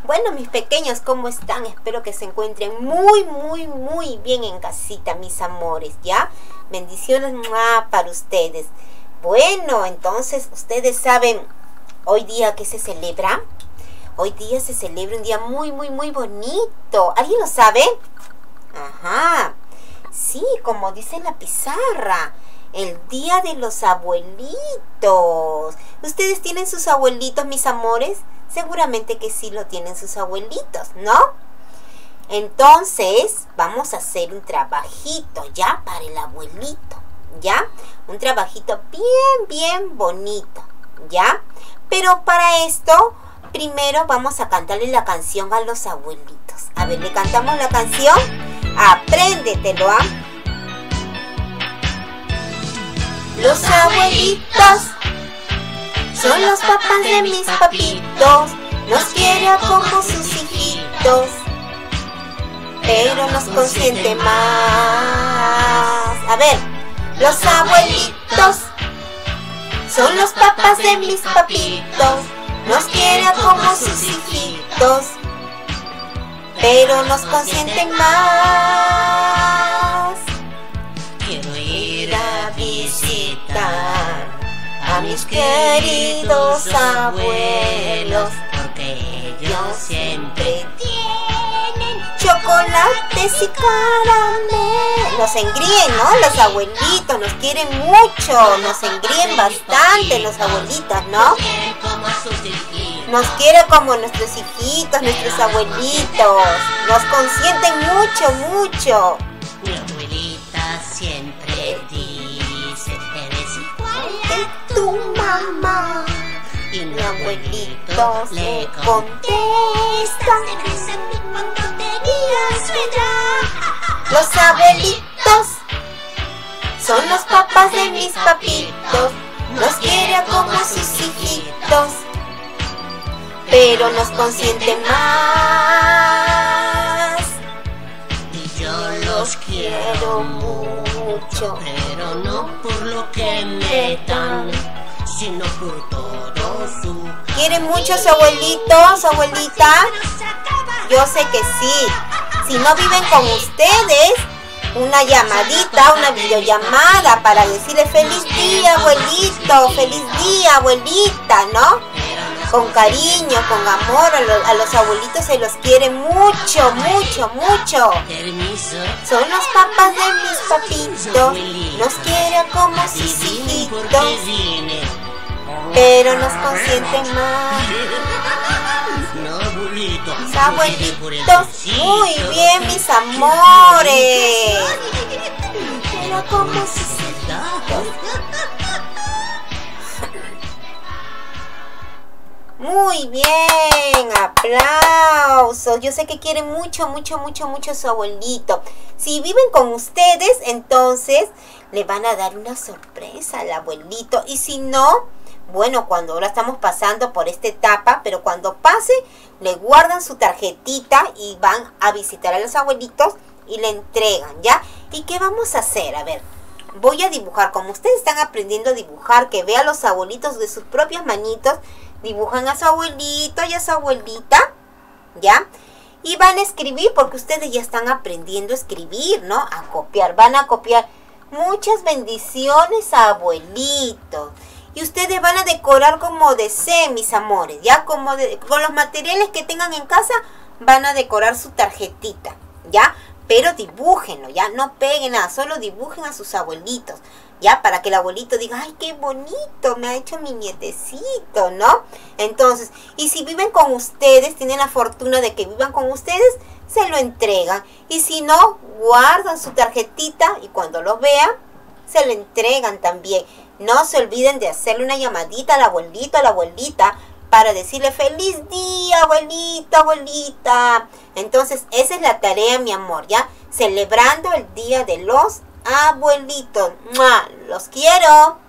Bueno, mis pequeños, ¿cómo están? Espero que se encuentren muy bien en casita, mis amores, ¿ya? Bendiciones para ustedes. Bueno, entonces, ustedes saben hoy día ¿qué se celebra? Hoy día se celebra un día muy bonito. ¿Alguien lo sabe? Ajá. Sí, como dice la pizarra. El día de los abuelitos. ¿Ustedes tienen sus abuelitos, mis amores? Seguramente que sí lo tienen sus abuelitos, ¿no? Entonces, vamos a hacer un trabajito ya para el abuelito, ¿ya? Un trabajito bien bonito, ¿ya? Pero para esto, primero vamos a cantarle la canción a los abuelitos. A ver, ¿le cantamos la canción? Apréndetelo, ¿ah? Los abuelitos son los papás de mis papitos, nos quieren como sus hijitos, pero nos consiente más. A ver, los abuelitos son los papás de mis papitos, nos quieren como sus hijitos, pero nos consienten más. Quiero ir a visitar a mis queridos abuelos, porque ellos siempre tienen chocolates y caramelos. Nos engríen, ¿no? Los abuelitos nos quieren mucho, nos engríen bastante los abuelitos, ¿no? Nos quieren como nuestros hijitos, nuestros abuelitos. Nos consienten mucho. Mi abuelita siempre dice, eres igual a tu mamá. Y mi abuelito le contesta, debes a mí cuando tenías su edad. los abuelitos son los papás de mis papitos, nos quieren como sus hijitos, pero nos consienten más. Y yo Los quiero mucho, pero no por lo que me dan, sino por todo su... ¿quieren mucho a su abuelito, su abuelita? Yo sé que sí. Si no viven con ustedes, una llamadita, una videollamada para decirle feliz día, abuelito, feliz día, abuelita, ¿no? Con cariño, con amor, a los abuelitos se los quiere mucho. Permiso. Son los papás de mis papitos, nos quieren como sus hijitos, pero nos consienten más. No, abuelito. Mis abuelitos, muy bien, mis amores. Pero como sus hijitos. Muy bien, aplausos. Yo sé que quieren mucho a su abuelito. Si viven con ustedes, entonces le van a dar una sorpresa al abuelito. Y si no, bueno, cuando ahora estamos pasando por esta etapa, pero cuando pase, le guardan su tarjetita y van a visitar a los abuelitos y le entregan, ¿ya? ¿Y qué vamos a hacer? A ver, voy a dibujar. Como ustedes están aprendiendo a dibujar, que vean los abuelitos de sus propias manitos, dibujan a su abuelito y a su abuelita, ¿ya? Y van a escribir, porque ustedes ya están aprendiendo a escribir, ¿no? A copiar, van a copiar. Muchas bendiciones, abuelito. Y ustedes van a decorar como deseen, mis amores, ¿ya? Con los materiales que tengan en casa, van a decorar su tarjetita, ¿ya? Pero dibújenlo, ¿ya? No peguen nada, solo dibujen a sus abuelitos, ¿ya? Para que el abuelito diga, ¡ay, qué bonito! Me ha hecho mi nietecito, ¿no? Entonces, y si viven con ustedes, tienen la fortuna de que vivan con ustedes, se lo entregan. Y si no, guardan su tarjetita y cuando los vean, se lo entregan también. No se olviden de hacerle una llamadita al abuelito, a la abuelita, para decirle feliz día, abuelito, abuelita. Entonces, esa es la tarea, mi amor, ¿ya? Celebrando el día de los abuelitos. ¡Mua! Los quiero.